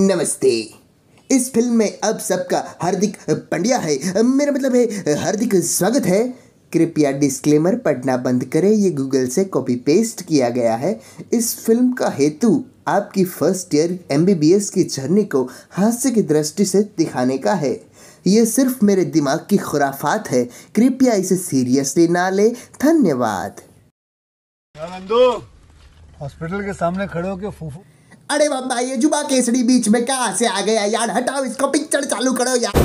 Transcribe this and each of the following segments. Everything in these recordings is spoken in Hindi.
नमस्ते। इस फिल्म में अब सबका हार्दिक पंड्या है, मेरा मतलब है हार्दिक स्वागत है। कृपया डिस्क्लेमर पढ़ना बंद करें, ये गूगल से कॉपी पेस्ट किया गया है। इस फिल्म का हेतु आपकी फर्स्ट ईयर MBBS की जर्नी को हास्य की दृष्टि से दिखाने का है। ये सिर्फ मेरे दिमाग की खुराफात है, कृपया इसे सीरियसली ना ले। धन्यवाद। हॉस्पिटल के सामने खड़े होके फूफू। अरे बाबा, ये जुबा केसरी बीच में कहाँ से आ गया यार? हटाओ इसको, पिक्चर चालू करो यार।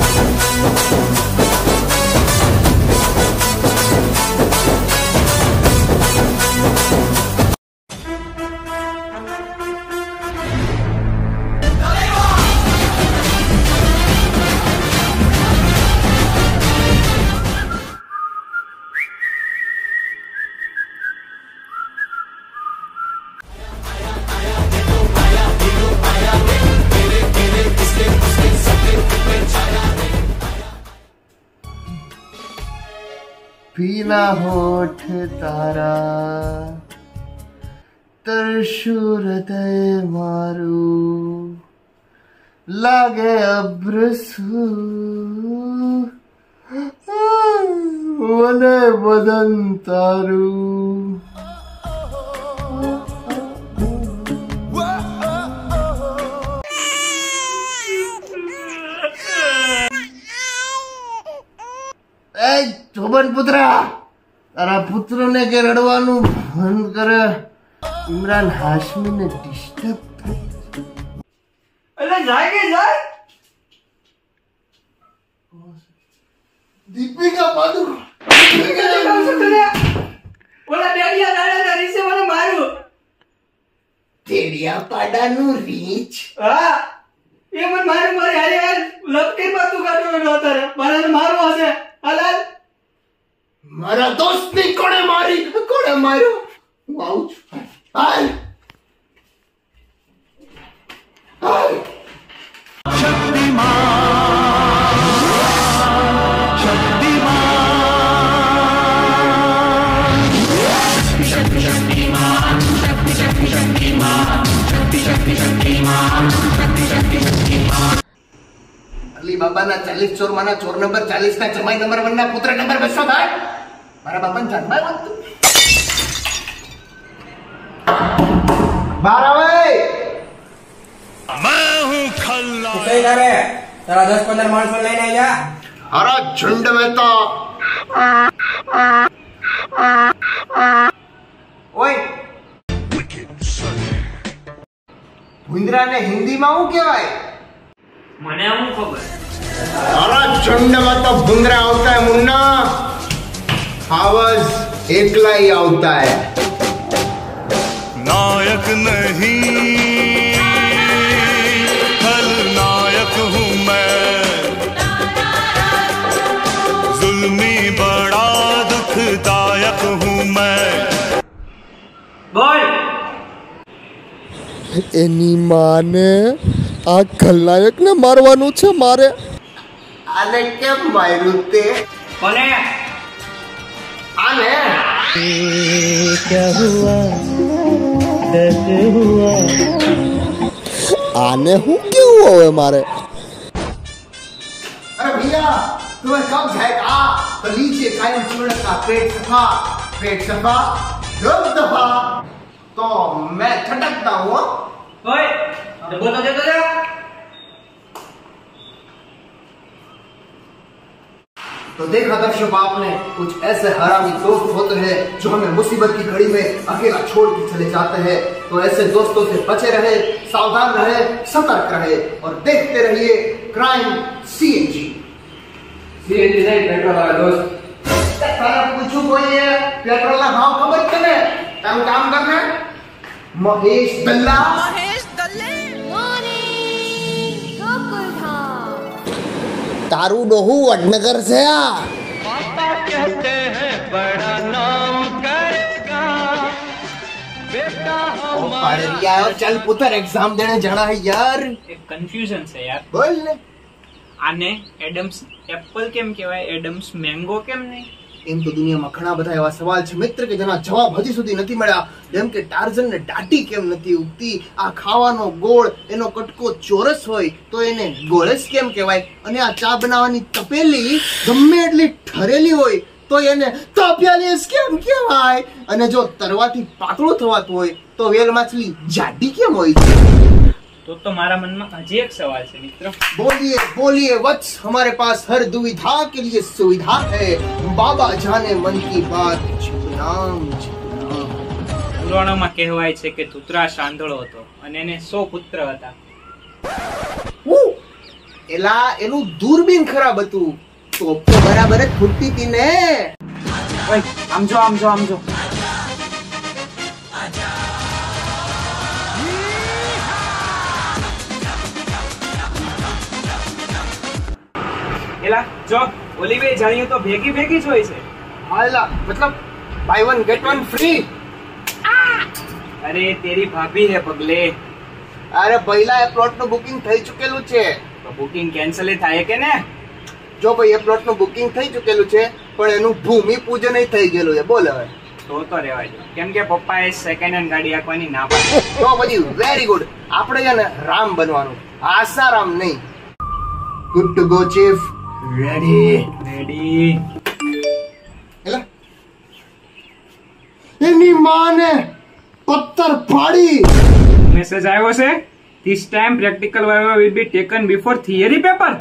पीला होठ तारा तरशु हृदय मारू लागे अब्रसू वने बदन तारू। ચોબન પુત્રા, તારા પુત્ર ને કે રડવાનું બંધ કરે। ઇમરાન હાશમી ને ડિસ્ટર્બ થાય। અલે જાય કે જાય? દીપિકા પાદુકોણ ઓલા ડેડિયા દાડા તારી સે મને માર્યું। તેડિયા પાડાનું રીચ। હા, એ મને માર્યું મારે હારે યાર લપટી પાતું કાઢવાનો નહોતો રે, મારે મારવો હશે। હાલ મારા દોસ્ત ની કોણે મારી? કોણે માર્યો? હું આવું છું। હાલ હાલ। અલી બાબાના 40 ચોર માના ચોર નંબર 40 ના જમાઈ નંબર 1 ના પુત્ર નંબર 200 ભાઈ મારા બાપાને જન્માય વાત તું બારા વે मैं हूं खलनायक। किसे करे तेरा 10-15 माणसों लेने आ जा। अरे झुंड में तो ओए भुंदरा ने हिंदी में हूं केवाय? મને આવું ખબર। अरे झुंड में तो भुंदरा होता है मुन्ना, आवाज एकला ही होता है। नायक नहीं खलनायक हूँ मैं, जुल्मी बड़ा दुखदायक हूँ मैं। બોલ। એની માને આ ખલનાયક ને મારવાનું છે મારે। आने क्या मारू ते? કોને? आने क्या हुआ, कैसे हुआ, आने हूँ क्यों हुआ मारे? अरे भैया तुम्हें कब जाएगा? तो लीजिए कायम चूर्ण का पेट सफा, पेट सफा रोज दफा। तो मैं छटकता हूँ। ઓય ડબ્બો તો દેતો જા। तो देखा दर्शक आपने, कुछ ऐसे हरामी दोस्त होते हैं जो हमें मुसीबत की घड़ी में अकेला छोड़ के चले जाते हैं। तो ऐसे दोस्तों से बचे रहे, सावधान रहे, सतर्क रहे और देखते रहिए क्राइम CNG। सीएनजी नहीं पेट्रोल वाला दोस्त। तारा पूछू कोई है पेट्रोल ना भाव खबर करे तम काम करना। महेश दल्ला तारू डोहू वडनगर से आ। पापा कहते हैं बड़ा नाम करेगा बेटा हमारा। चल पुत्र एग्जाम देने जाना है यार। એક કન્ફ્યુઝન છે યાર। बोल ने। આને એડમ્સ એપલ કેમ કહેવાય? એડમ્સ મેંગો કેમ નહીં? એમ તો દુનિયામાં ઘણા બધા એવા સવાલ છે મિત્ર કે જેના જવાબ હજી સુધી નથી મળ્યા, જેમ કે ટાર્ઝનને દાઢી કેમ નથી ઉગતી, આ ખાવાનો ગોળ એનો કટકો ચોરસ હોય તો એને ગોળસ કેમ કહેવાય, અને આ ચા બનાવવાની તપેલી ગમે એટલી ઠરેલી હોય તો એને તપેલી કેમ કહેવાય, અને જો તરવાથી પાતળું થવાતું હોય તો વેલ માછલી જાડી કેમ હોય છે? तो मारा मन में हजी एक सवाल है मित्र। बोलिए बोलिए वत्स, हमारे पास हर दुविधा के लिए सुविधा है, बाबा जाने मन की बात छिपनाम छिपनाम। પુરાણોમાં કહેવાય છે કે ધૂતરાશ આંધળો હતો અને એને 100 પુત્ર હતા। એલા એનું દૂરબીન ખરાબ હતું તો બરાબર જ ફૂટતી હતી ને। ઓય આમ જો એલા જો ઓલી બે જાણીઓ તો ભેગી જ હોય છે। હાલા મતલબ buy one get one free. અરે તેરી ભાભી હે પગલે। અરે પહેલા એ પ્લોટ નું બુકિંગ થઈ ચૂકેલું છે તો બુકિંગ કેન્સલ થાય કે ને? જો ભાઈ એ પ્લોટ નું બુકિંગ થઈ ચૂકેલું છે પણ એનું ભૂમિ પૂજન થઈ ગયેલું છે। બોલ હવે તો રહેવા દો, કેમ કે પપ્પાએ સેકન્ડ હેન્ડ ગાડી આપવાની ના પાડી। તો પછી વેરી ગુડ, આપણે છે ને રામ બનવાનું, આસારામ નહીં। Good to go chief, ready. એલા એની માને પત્તર ફાડી મેસેજ આવ્યો છે, this time practical viva will be taken before theory paper।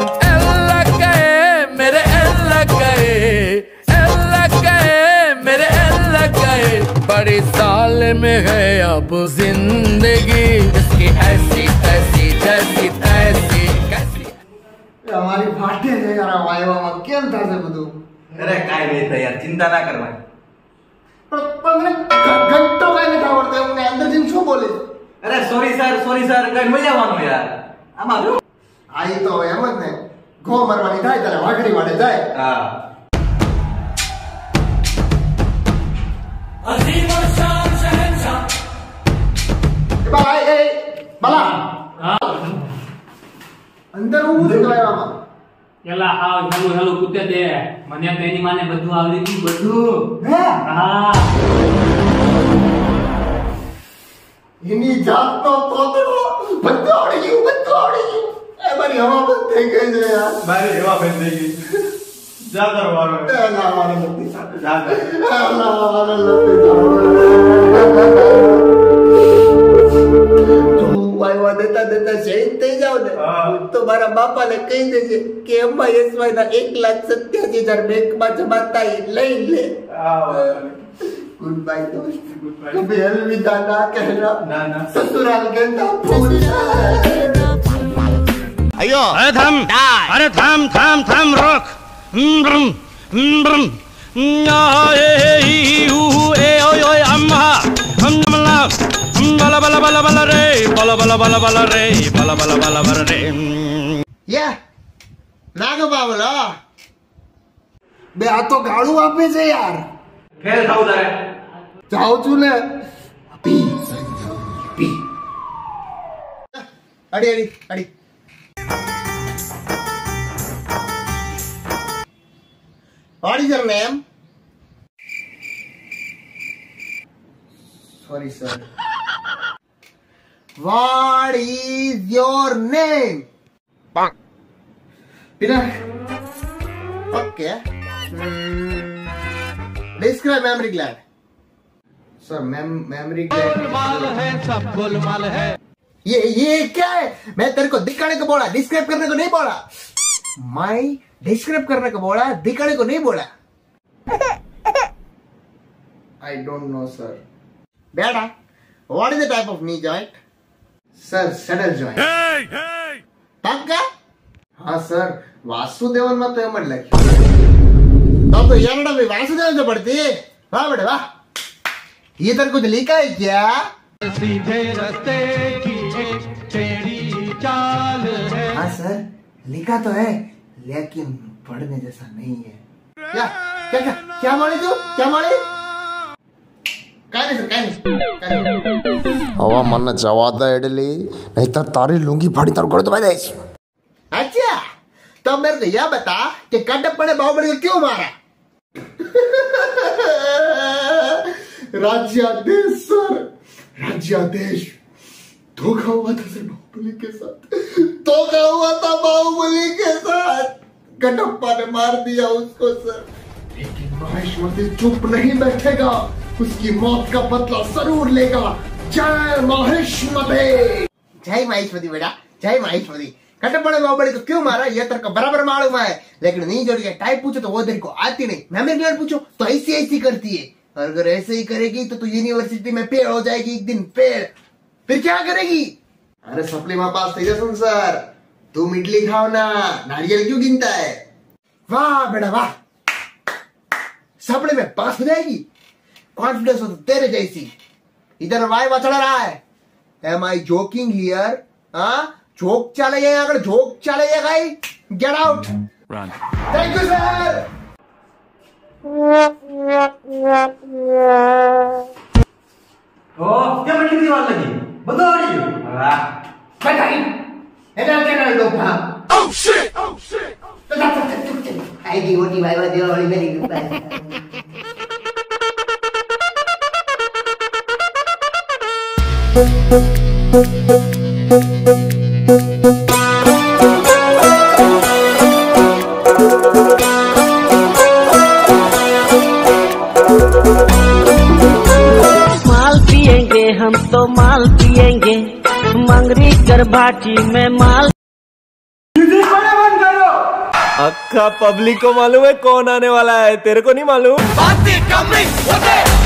बड़ी साल में है अब जिंदगी इसकी ऐसी ऐसी जैसी ऐसी कैसी। हमारी फाटे છે યાર વાયવામાં કેમ થશે બધું? અરે કાઈ નહીં થાય યાર, ચિંતા ના કરવાની। પણ મને ઘંટો કાઈ નથી આવડતો, એમને અંદર જઈને શું બોલે? અરે સોરી સર કઈ મજાવાનું યાર આમાં જો આ ઈ તો એમ જ ને, ઘો મારવાની થાય ત્યારે વાઘડી વાડે જાય। હા બાલા અંદર હું વાયવામાં એલા આવ હેલો કૂતે દે, મને તો એની માને બધું આવડી ગયું બધું। હે હા એની જાતનો તોતડો બધું આવડી ગયું। એ મારી હવા બંધ થઈ ગઈ છે યાર, મારી એવા બંધ થઈ ગઈ। જા કરવાનો ના મારે નથી, જા કર વાયવા દેતા શહીદ થઈ જાવ ને તો મારા બાપાને કહી દેજે કે MISY ના 1,87,000 બેંકમાં જમા થાય લઈ લે। गुड बाय दोस्त, कभी अलविदा ना कहना, ना ससुराल गंदा फूल। अयो अरे थम रोक। अम्मा बला बला बला बला रे बला बला बला बला रे बला बला बला बला रे ये नाग बावला બે આ તો ગાળું આપે છે યાર। ફેલ થાવ તારે જાઉં છું ને, પી અડી What is your name? Sorry, sir. What is your name? Bang. Peter. Okay. Describe memory gland. Sir, memory gland. Golmaal है सब गोलमाल है। ये क्या है? मैं तेरे को दिखाने को बोला, डिस्क्राइब करने को नहीं बोला। मैं डिस्क्राइब करने को बोला, दिखाने को नहीं बोला। I don't know, sir. बेटा, what is the type of knee joint? Sir, saddle joint. पक्का? हाँ सर, वासुदेवन में तो एम लगी। तो यार भी वासुदेवन से पढ़ती है। वाह बेटे वाह। ये तेरे कुछ लिखा है क्या? सीधे रास्ते की एक टेढ़ी चाल है। हाँ सर, लिखा तो है, लेकिन पढ़ने जैसा नहीं है। क्या क्या क्या क्या माने तू? क्या माने? हवा मन जवादा एडली नहीं तो तारी लुंगी फाड़ी तार कर दबा देस। अच्छा, तो मेरे को यह बता कि कटप्पा ने बाहुबली को क्यों मारा? राज्याधीश सर, राज्याधीश। धोखा हुआ था सर बाहुबली के साथ, धोखा हुआ था बाहुबली के साथ। कटप्पा ने मार दिया उसको सर, लेकिन माहेश्वरी चुप नहीं बैठेगा, उसकी मौत का बदला जरूर लेगा। जय माहेश्वरी। जय माहेश्वरी बेटा, जय माहेश्वरी। कटप्पा ने बाहुबली को क्यों मारा यह तेरे को बराबर मालूम है, लेकिन नहीं जोड़ के टाइप पूछो तो वो तेरे को आती नहीं। मैं पूछो तो ऐसी ऐसी करती है, और अगर ऐसे ही करेगी तो तू यूनिवर्सिटी में पेड़ हो जाएगी एक दिन, पेड़। फिर क्या करेगी? अरे सप्ली माँ पास सुन सर, तुम इडली खाओ ना, नारियल क्यों गिनता है? वाह बेटा वाह, सपने में पास हो जाएगी। कॉन्फिडेंस हो तो तेरे जैसी। इधर वाई चढ़ा रहा है। Am I joking here? Joke चले अगर जोक चले guy, get out. Thank you sir. ओ क्या बड़ी दीवार लगी, बंदो ओह शिट, आएगी मोटी भाई वाली दीवार वाली मेरी ग्रुप है। माल पिएंगे हम तो माल पिएंगे, मंगरी कर भाटी में माल। अक्का पब्लिक को मालूम है कौन आने वाला है, तेरे को नहीं मालूम? बातें कम नहीं होते।